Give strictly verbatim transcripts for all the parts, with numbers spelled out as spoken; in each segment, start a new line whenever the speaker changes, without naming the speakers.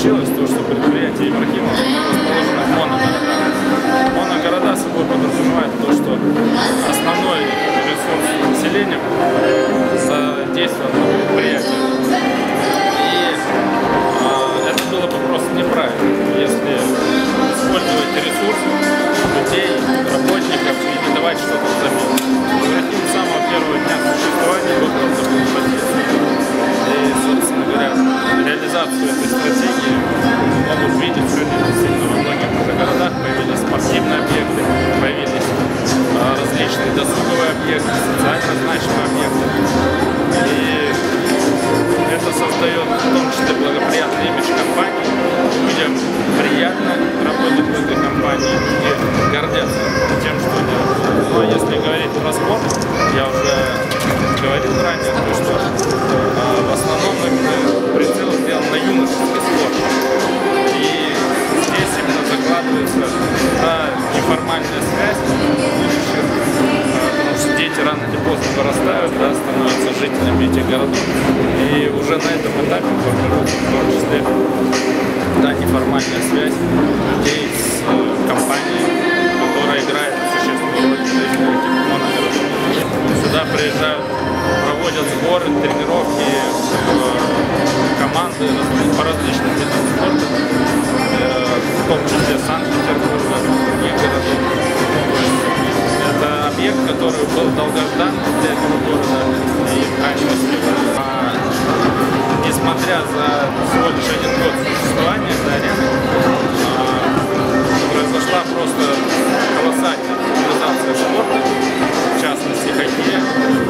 случилось то, что предприятие Ибрахимов расположено в моногородах. Моногорода собой подразумевают то, что основной ресурс населения задействован на предприятии. И а, это было бы просто неправильно, если использовать ресурсы людей, работников и не давать что-то взамен. Ибрахим с самого первого дня существования выбрал такую позицию. И, собственно говоря, реализацию этой стратегии могут видеть сегодня действительно во многих городах. Появились спортивные объекты, появились а, различные досуговые объекты, социально значимые объекты. И это создает в том числе благоприятный имидж компании. Людям приятно работать в этой компании и гордятся тем, что делают. Но если говорить про спорт, я уже говорил ранее, то, что а, в основном это прицел сделан на юношеский спорт. И здесь именно закладывается та неформальная связь будущих, а, потому что дети рано или поздно вырастают, да, становятся жителями этих городов. И уже на этом этапе формируется в том числе та неформальная связь людей с э, компанией, которая играет существенную роль в жизни этих моногородов. Сюда приезжают, проводят сборы, тренировки, команды по различным видам спорта, в том числе Санкт-Петербурга, других городов. Это объект, который был долгожданным для этого города и крайне востребован. А, несмотря за всего лишь один год существования этой арены, произошла просто колоссальная популяризация спорта, в частности хоккея.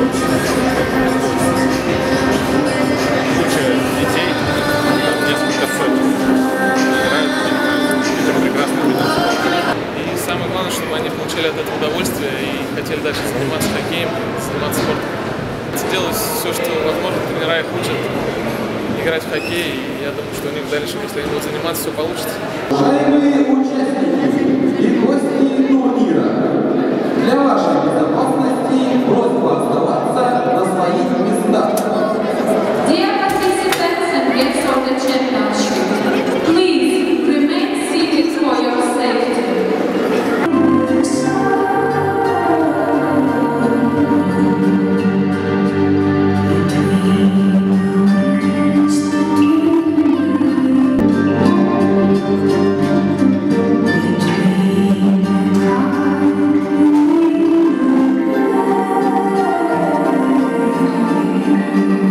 Куча детей, несколько сотен, играют в этом прекрасном виде спорта.
И самое главное, чтобы они получали от этого удовольствие и хотели дальше заниматься хоккеем, заниматься спортом. Делать все, что возможно, тренера их учат играть в хоккей, и я думаю, что у них дальше, если они будут заниматься, все получится.
Уважаемые участники и гости турнира, для вашей безопасности просьба оставаться на своих местах.
Dear participants and guests of the championship, please remain seated for your safety. Thank you.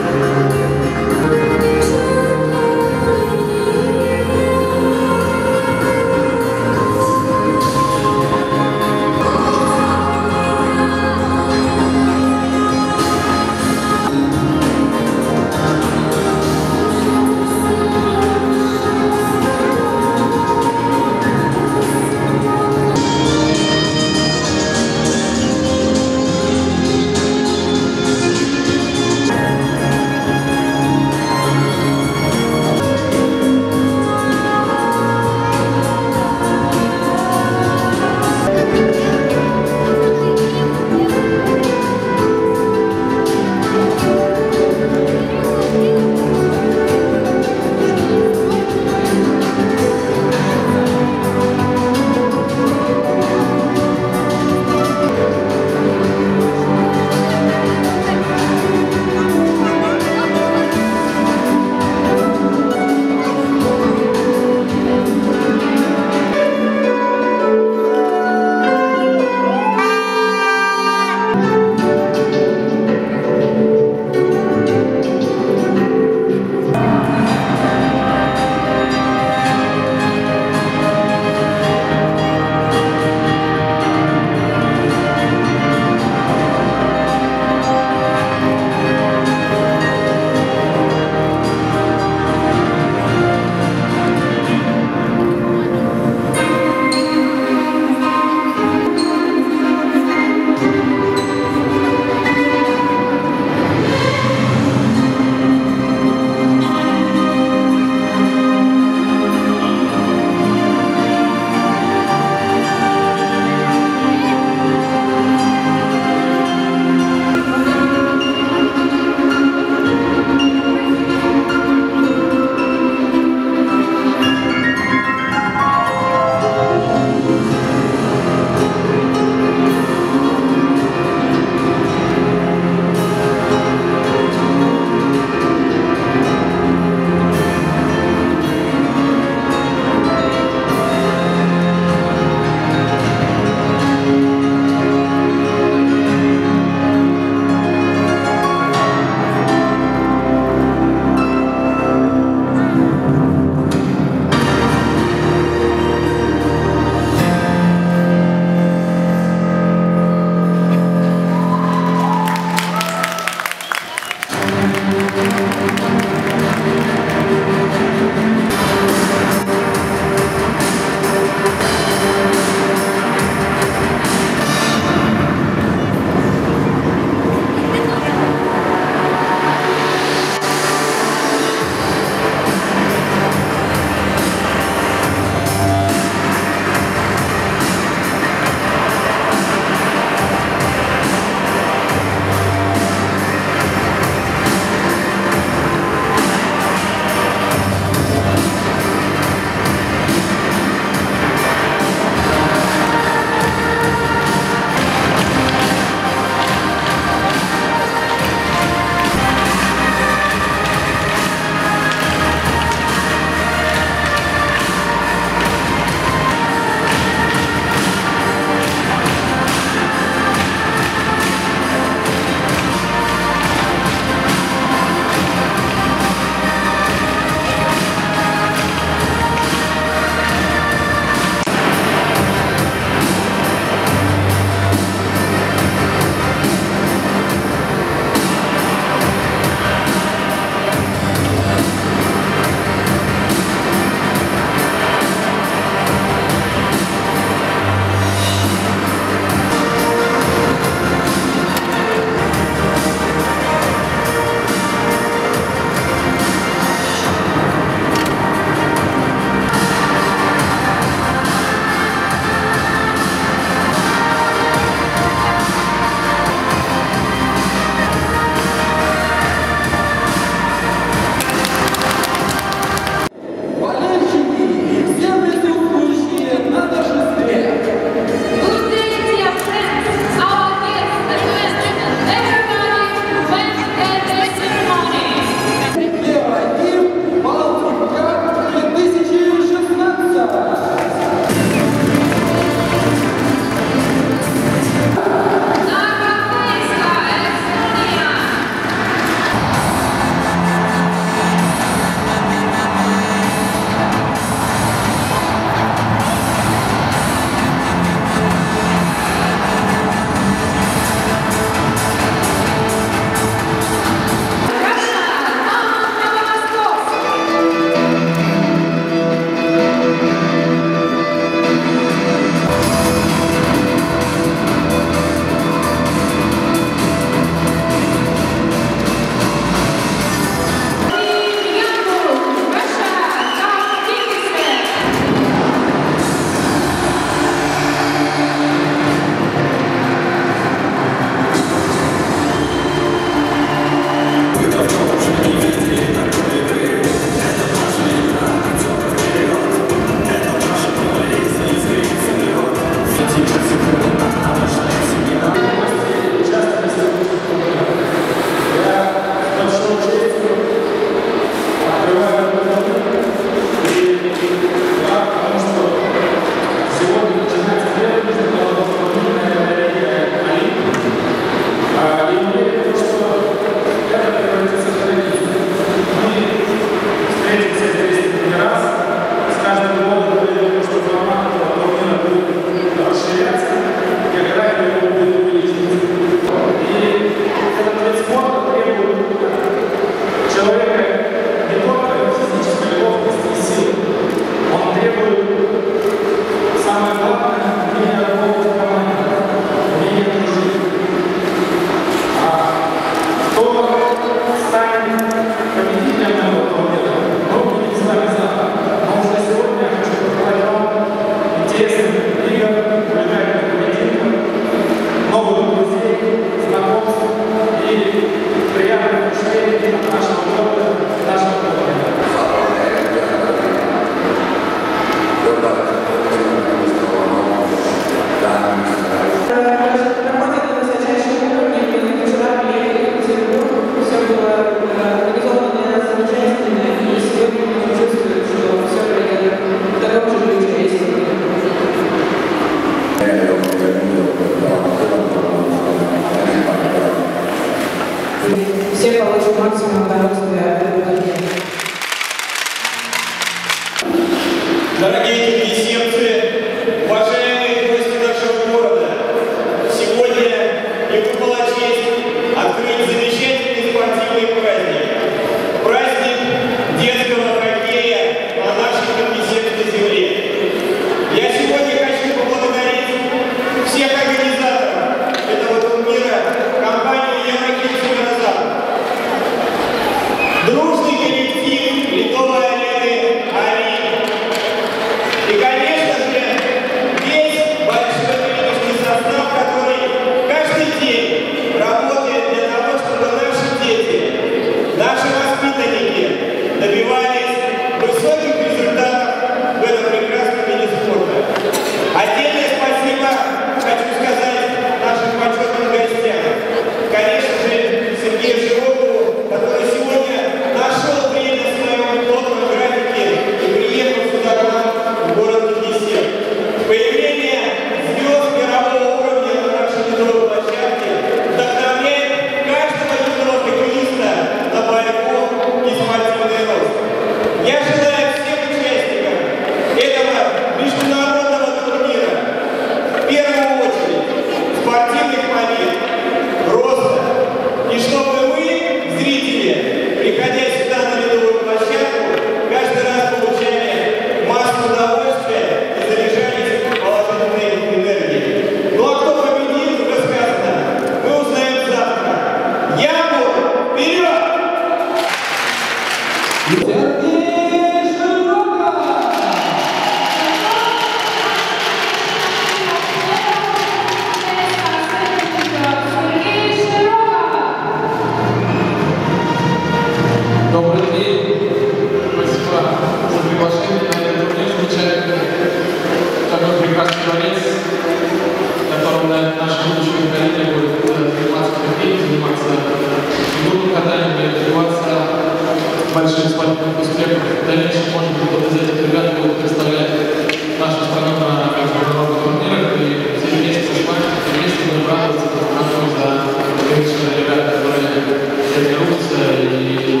дворец, в котором наше будущее поколение будет заниматься хоккеем, заниматься фигурным катанием и добиваться больших спортивных успехов. В дальнейшем, может быть, кто-то из этих ребят будет представлять нашу страну на международных турнирах, и все вместе с вами, все вместе будем радоваться за конечно, ребят, которые тренируются и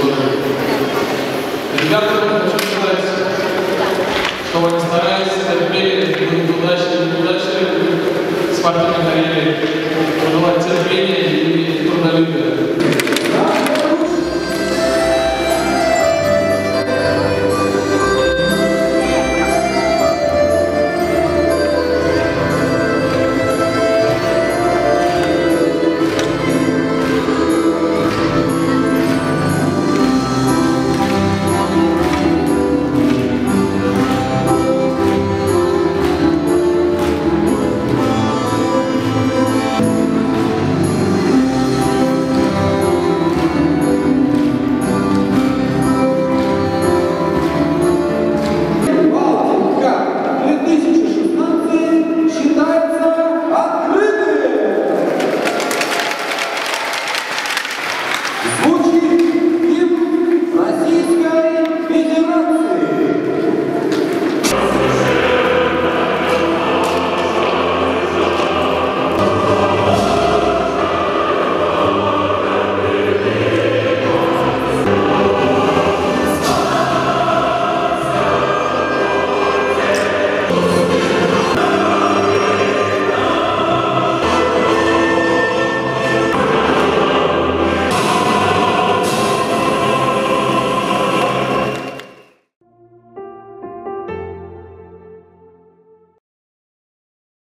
ребята, хочу сказать, что вы не старались, терпели, будут удачи, неудачи в спортивной карьере.